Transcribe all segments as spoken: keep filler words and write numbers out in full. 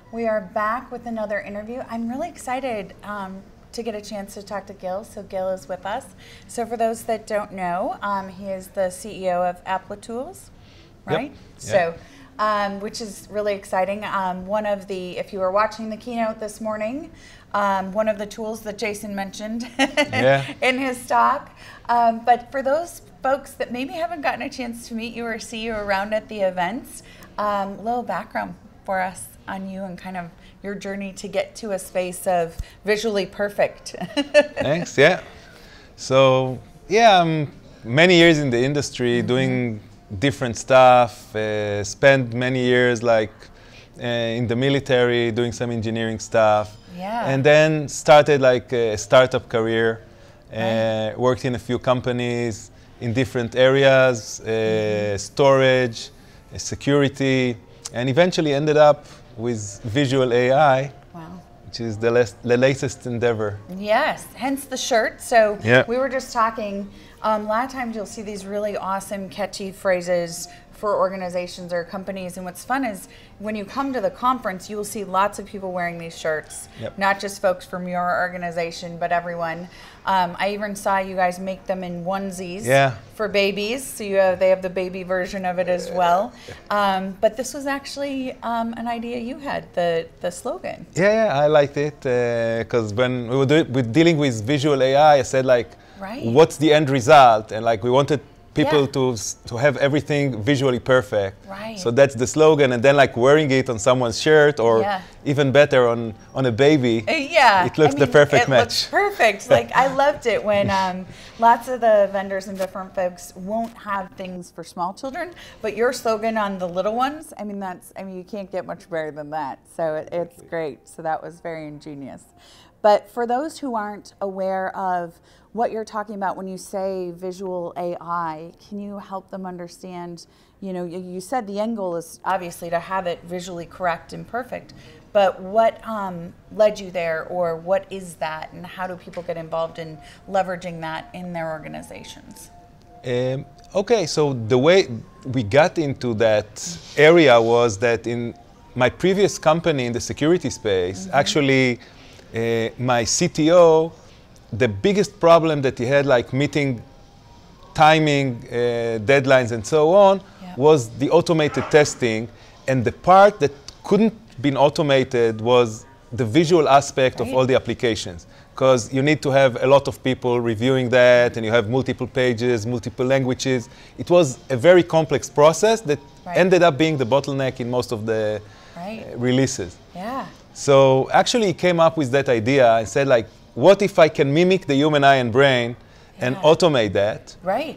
We are back with another interview. I'm really excited um, to get a chance to talk to Gil. So Gil is with us. So for those that don't know, um, he is the C E O of Applitools, right? Yep. So, um, which is really exciting. Um, one of the, if you were watching the keynote this morning, um, one of the tools that Jason mentioned yeah. in his talk. Um, but for those folks that maybe haven't gotten a chance to meet you or see you around at the events, um, a little background for us on you and kind of your journey to get to a space of visually perfect. Thanks, yeah. So, yeah, I'm many years in the industry mm-hmm. doing different stuff, uh, spent many years like uh, in the military doing some engineering stuff. Yeah. And then started like a startup career, uh, right. worked in a few companies in different areas, uh, mm-hmm. storage, uh, security, and eventually ended up with visual A I, wow. which is the, les- the latest endeavor. Yes, hence the shirt. So yeah. we were just talking, um, a lot of times you'll see these really awesome catchy phrases for organizations or companies, and what's fun is when you come to the conference, you will see lots of people wearing these shirts, yep. not just folks from your organization, but everyone. Um, I even saw you guys make them in onesies yeah. for babies, so you have, they have the baby version of it as well. Um, but this was actually um, an idea you had, the, the slogan. Yeah, yeah, I liked it, because uh, when we were do with dealing with visual A I, I said like, right. what's the end result? And like we wanted people yeah. to to have everything visually perfect. Right. So that's the slogan, and then like wearing it on someone's shirt, or yeah. even better on on a baby. Uh, yeah, it looks I mean, the perfect it match. Looks perfect. Like I loved it when um, lots of the vendors and different folks won't have things for small children, but your slogan on the little ones. I mean, that's. I mean, you can't get much better than that. So it, it's great. So that was very ingenious. But for those who aren't aware of what you're talking about when you say visual A I, can you help them understand, you know, you said the end goal is obviously to have it visually correct and perfect, but what um, led you there, or what is that, and how do people get involved in leveraging that in their organizations? Um, okay, so the way we got into that area was that in my previous company in the security space, mm-hmm. actually uh, my C T O, the biggest problem that he had, like meeting timing, uh, deadlines, and so on, yeah. was the automated testing. And the part that couldn't be automated was the visual aspect right. of all the applications. Because you need to have a lot of people reviewing that, and you have multiple pages, multiple languages. It was a very complex process that right. ended up being the bottleneck in most of the right. uh, releases. Yeah. So actually he came up with that idea and said like, what if I can mimic the human eye and brain yeah. and automate that? Right.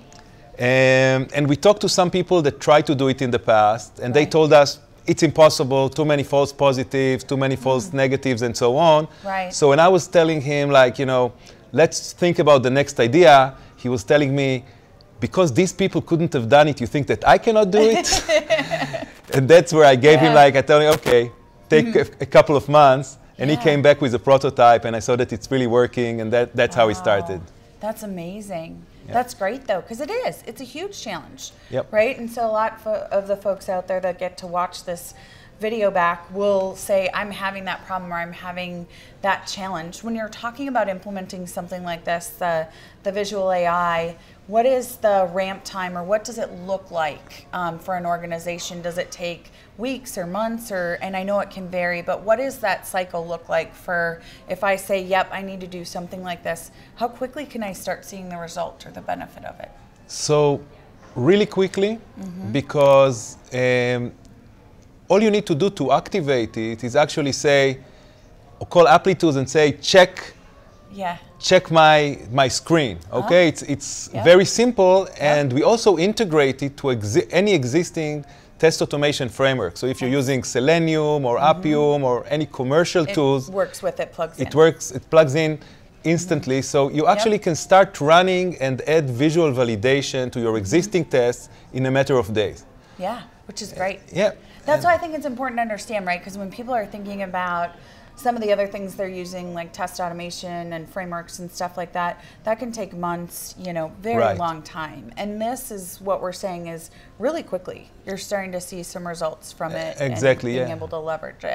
Um, and we talked to some people that tried to do it in the past, and right. they told us it's impossible, too many false positives, too many false mm. negatives, and so on. Right. So when I was telling him, like, you know, let's think about the next idea, he was telling me, because these people couldn't have done it, you think that I cannot do it? And that's where I gave yeah. him, like, I told him, okay, take mm-hmm. a, a couple of months. And yeah. he came back with a prototype, and I saw that it's really working, and that, that's wow. how we started. That's amazing. Yeah. That's great, though, because it is. It's a huge challenge, yep. right? And so a lot fo- of the folks out there that get to watch this video back will say, I'm having that problem, or I'm having that challenge. When you're talking about implementing something like this, the, the visual A I, what is the ramp time, or what does it look like um, for an organization? Does it take weeks or months, or, and I know it can vary, but what does that cycle look like for, if I say, yep, I need to do something like this, how quickly can I start seeing the result or the benefit of it? So really quickly, mm-hmm. because um, all you need to do to activate it is actually say, or call Applitools and say, check yeah. check my, my screen, okay? Oh. It's, it's yep. very simple, and yep. we also integrate it to exi- any existing test automation framework. So if you're using Selenium or mm-hmm. Appium or any commercial it tools, it works with it, plugs in. It works, it plugs in instantly. Mm-hmm. So you actually yep. can start running and add visual validation to your existing mm-hmm. tests in a matter of days. Yeah, which is great. Uh, yeah. That's why I think it's important to understand, right? Because when people are thinking about some of the other things they're using, like test automation and frameworks and stuff like that, that can take months, you know, very right. long time. And this is what we're saying is really quickly, you're starting to see some results from it exactly, and being yeah. able to leverage it.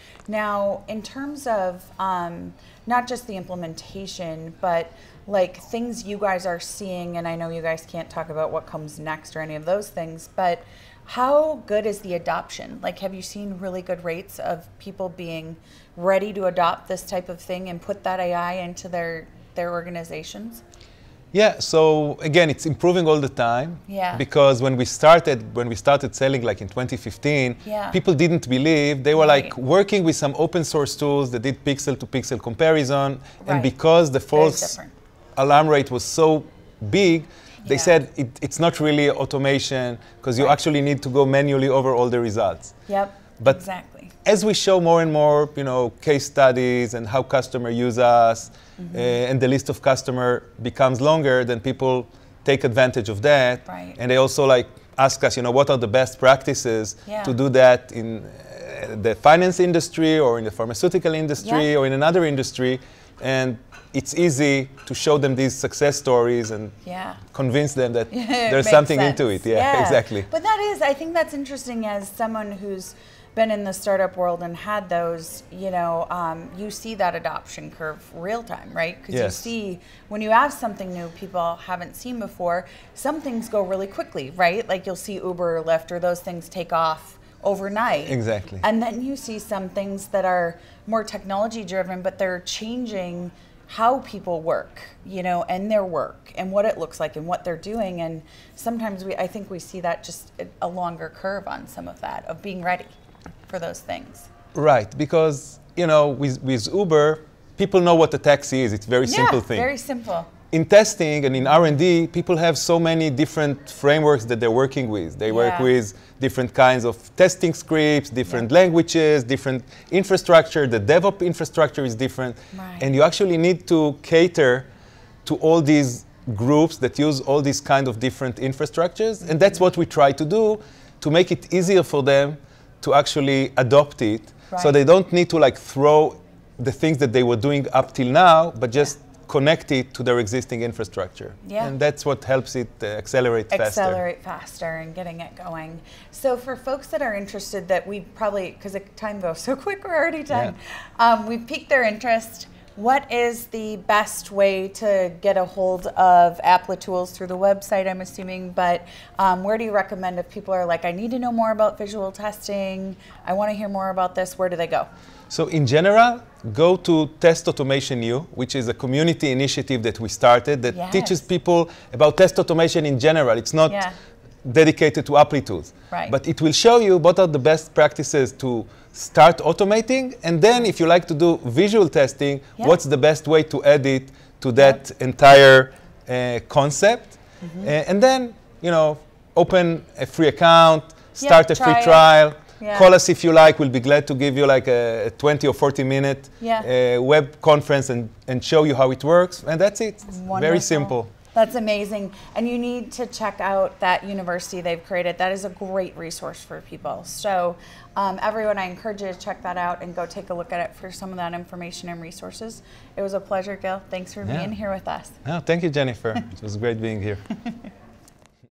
Now, in terms of um, not just the implementation, but like things you guys are seeing, and I know you guys can't talk about what comes next or any of those things, but how good is the adoption? Like, have you seen really good rates of people being ready to adopt this type of thing and put that A I into their, their organizations? Yeah, so again, it's improving all the time. Yeah. Because when we started, when we started selling, like in twenty fifteen, yeah. people didn't believe. They were right. like working with some open source tools that did pixel to pixel comparison, right. and because the false alarm rate was so big, they yeah. said it, it's not really automation because you right. actually need to go manually over all the results. Yep. But exactly. as we show more and more, you know, case studies and how customers use us, mm-hmm. uh, and the list of customer becomes longer, then people take advantage of that. Right. And they also like ask us, you know, what are the best practices yeah. to do that in uh, the finance industry or in the pharmaceutical industry yeah. or in another industry. And it's easy to show them these success stories and yeah. convince them that there's something sense. into it. Yeah, yeah, exactly. But that is, I think that's interesting as someone who's been in the startup world and had those, you know, um, you see that adoption curve real time, right? Because yes. you see when you have something new people haven't seen before, some things go really quickly, right? Like you'll see Uber or Lyft or those things take off overnight. Exactly. And then you see some things that are more technology driven, but they're changing how people work, you know, and their work and what it looks like and what they're doing. And sometimes we, I think we see that just a longer curve on some of that, of being ready for those things. Right, because, you know, with, with Uber, people know what a taxi is. It's a very yeah, simple thing. very simple. In testing and in R and D, people have so many different frameworks that they're working with. They yeah. work with different kinds of testing scripts, different yeah. languages, different infrastructure. The DevOps infrastructure is different. Right. And you actually need to cater to all these groups that use all these kind of different infrastructures. Mm-hmm. And that's what we try to do, to make it easier for them to actually adopt it. Right. So they don't need to like throw the things that they were doing up till now, but just connect it to their existing infrastructure. Yeah. And that's what helps it uh, accelerate faster. Accelerate faster and getting it going. So for folks that are interested that we probably, because the time goes so quick, we're already done. Yeah. Um, we've piqued their interest. What is the best way to get a hold of Applitools? Through the website, I'm assuming, but um, where do you recommend if people are like, I need to know more about visual testing, I want to hear more about this, where do they go? So in general, go to Test Automation U, which is a community initiative that we started that yes. teaches people about test automation in general. It's not yeah. dedicated to Applitools. Right. But it will show you what are the best practices to start automating, and then if you like to do visual testing, yep. what's the best way to add it to that yep. entire uh, concept. Mm-hmm. uh, and then, you know, open a free account, start yep, a free trial. Yeah. Call us if you like. We'll be glad to give you like a twenty or forty minute yeah. uh, web conference and, and show you how it works. And that's it. It's very simple. That's amazing. And you need to check out that university they've created. That is a great resource for people. So um, everyone, I encourage you to check that out and go take a look at it for some of that information and resources. It was a pleasure, Gil. Thanks for yeah. being here with us. Oh, thank you, Jennifer. It was great being here.